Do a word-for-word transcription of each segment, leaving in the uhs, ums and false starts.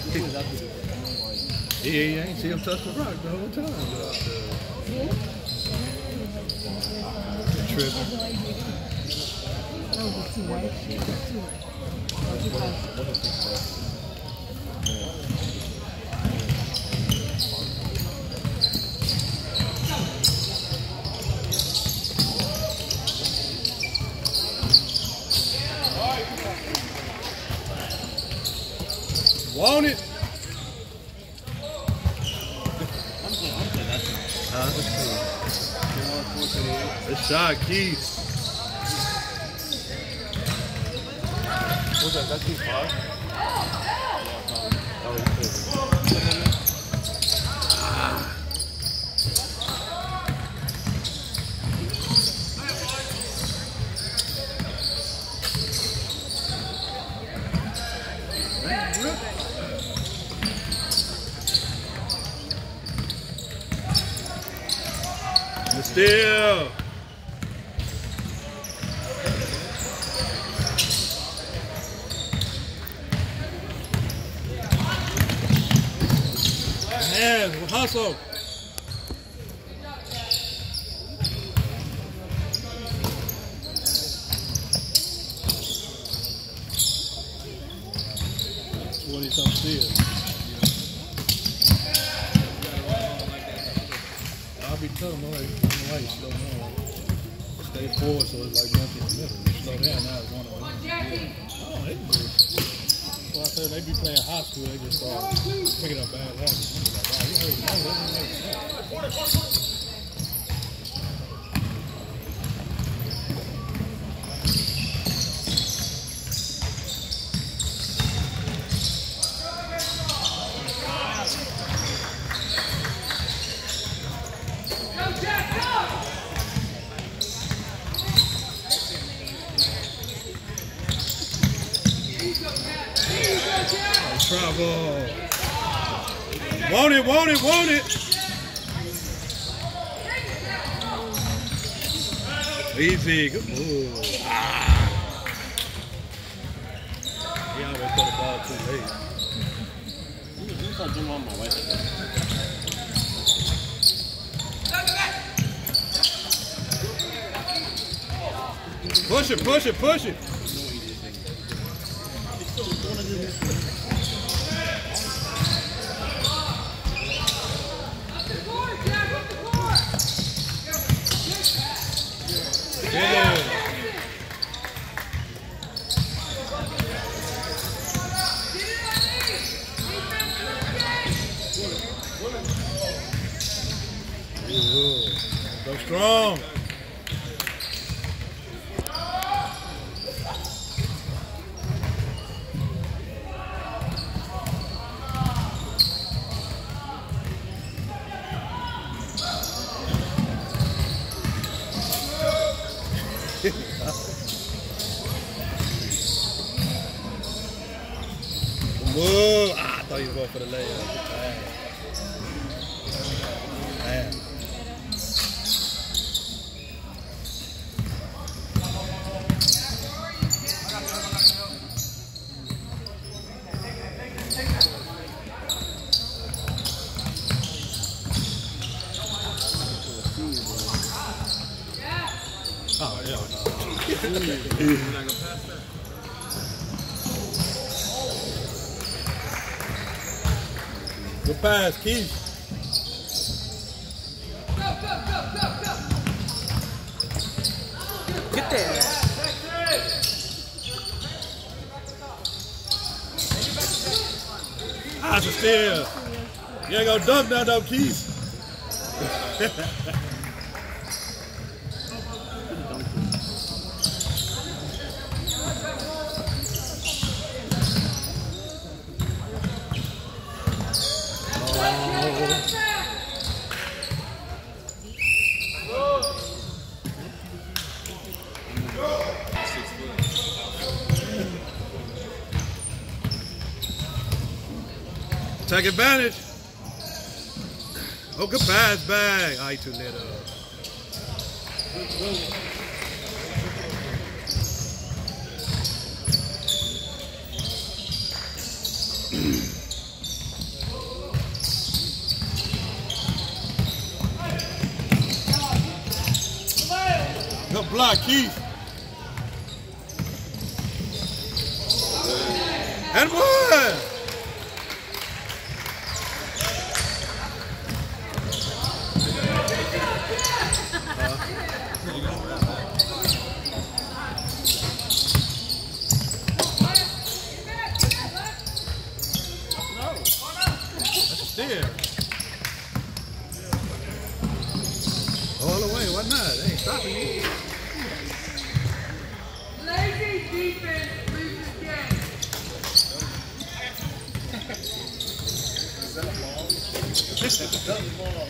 He, he ain't see him touch the rock the whole time. Uh, tripping. Want it? Uh, it's shot, Keith. What's that? That's Keith five? Oh, he's Still. Man, hustle. Twenty something still. I'll be telling them, like, right, slow down. Stay forward, so it's like one in the middle. Slow down, now it's one of them. Oh, they can do it. So I said they be playing high school, they just start picking up bad habits. Like, wow, you heard it. No, let me make it. Travel. Want it, want it, want it. Easy. Ooh. Ah. He always put the ball too late. Push it, push it, push it. Yeah. Ooh. Go strong. Whoa! Ah, I thought you were going for the layup. Man. Oh, yeah. You're not gonna pass that? Good pass, Keith. Go, go, go, go, go. Get there. That's a steal. You ain't gonna dunk now, though, Keith. Take advantage. Oh, good pass back. I too little. block, Keith. And one. All the way, why not? They ain't stopping you. Lazy defense loses game. Is that a ball? That's a ball.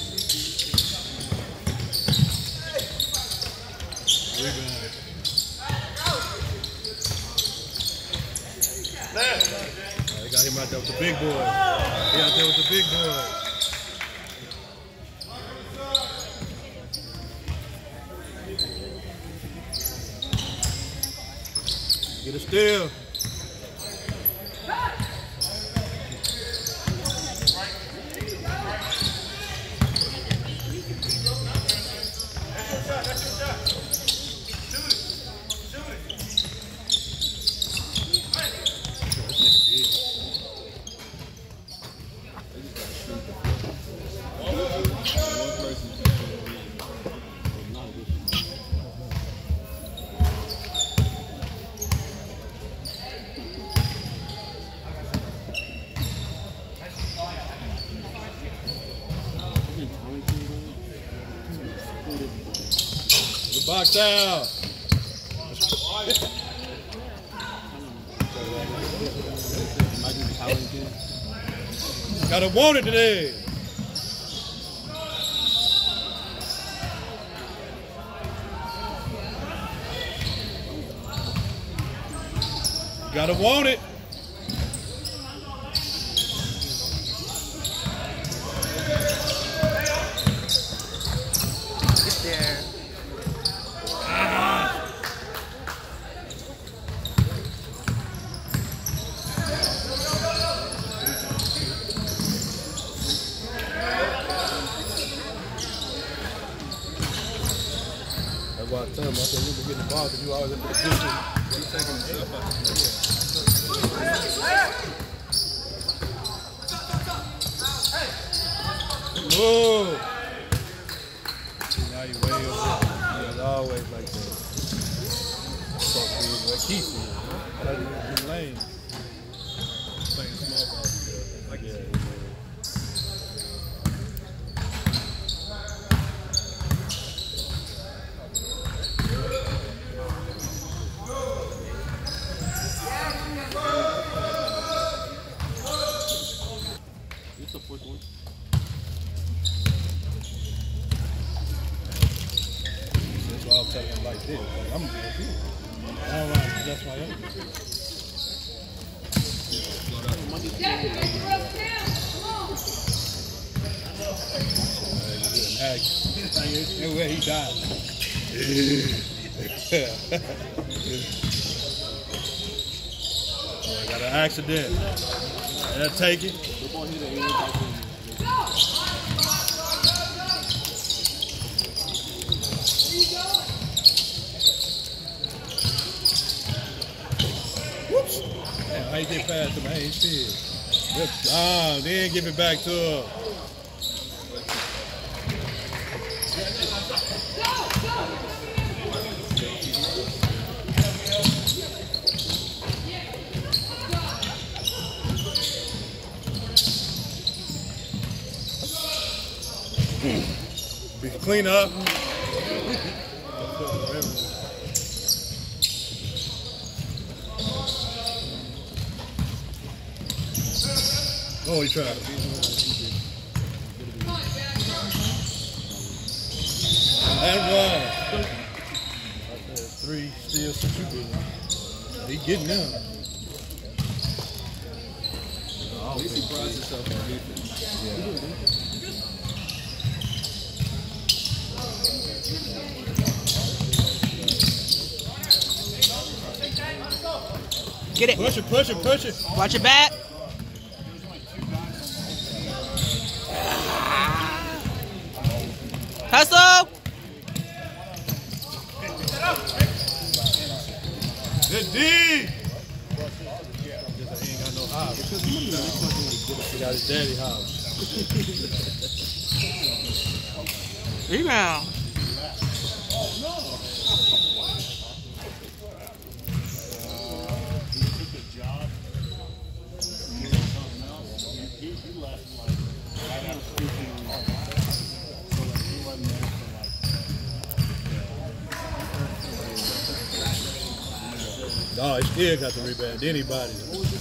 Rebound. They got him out there with the big boy. He out there with the big boy. Get a steal. Box out. Gotta want it today. Gotta want it. Get there. That's why I tell him, I said, you can get the ball because you always in the position. You taking yourself out the Whoa! Now you way over there. It's always like that. So cool, like Keith is. Like in the lane. Playing small ball together. Like yeah. It's the fourth one. That's why I'm telling him like this. Like, I'm good too. All right, that's why I'm Jackie, make the rest count. Come on. That's where he died. Oh, I got an accident. Did I take it? Whoops. Damn, how you get past him? I ain't see it. Good job. Then give it back to her. Be clean up. Oh, he tried to beat him. And one. I said three steals since you beat him. He getting them. At least he prides himself on defense. Yeah. Get it. Push it, push it, push it. Watch your back. Hustle. house. He got his daddy house. Rebound. Oh, he still got the rebound. Anybody.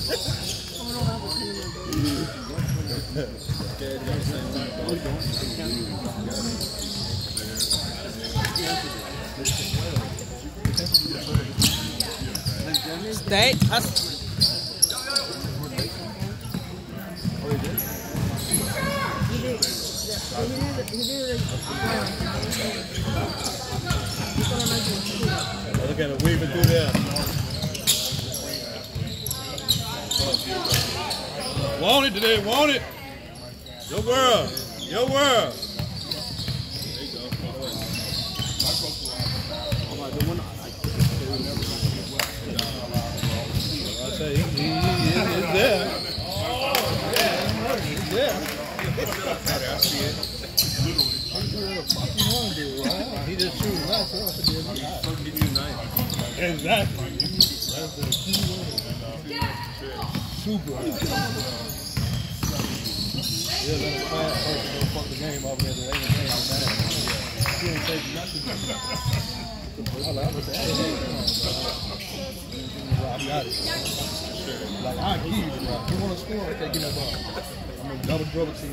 Stay. Look at it weaving through there. Want it today, want it. Your world, your world. There you go. I say he, he, he is he's there. He's there. I see it. He just shooting right for us to be able to give you a night. Exactly. That's the key word. Super. Yeah, let a fast person go fuck the game over there. They ain't playing on that. He ain't taking nothing. I like, I'm gonna say, hey, hey, I got it. Like, I'll give you the ball. You want to score, I can't get that ball. I'm gonna double dribble team.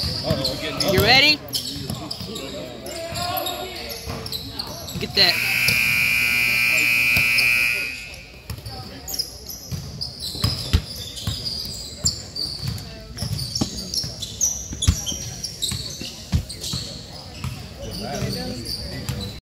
Uh-oh. You ready? Get that.